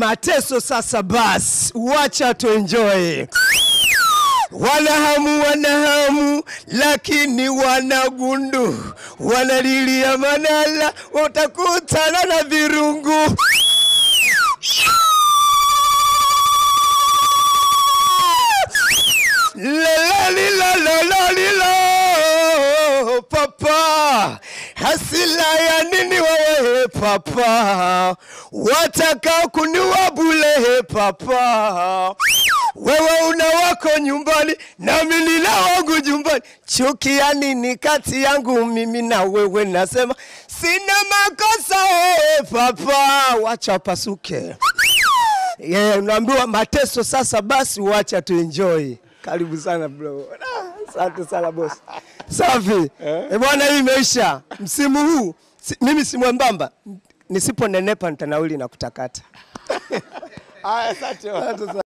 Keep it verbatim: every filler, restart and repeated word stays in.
mateso sasa basi, wacha tu enjoy. Wanahamu wanahamu lakini wanagundu, wanalilia manala utakutana na virungu. La la la la la la papa, hasila ya nini wewe papa, wataka kuniua bure papa. Wewe una wako nyumbani na mimi nina wangu nyumbani, chuki ya nini kati yangu mimi na wewe? Nasema sina makosa wewe papa, wacha pasuke. Yeah, unaambiwa mateso sasa basi, wacha tu enjoy. Karibu sana bro. Asante sana boss. Safi. Eh bwana, hii imeisha. Msimu huu si, mimi si mwembamba. Nisipo nenepa nitanauli na kutakata. Aya, asante.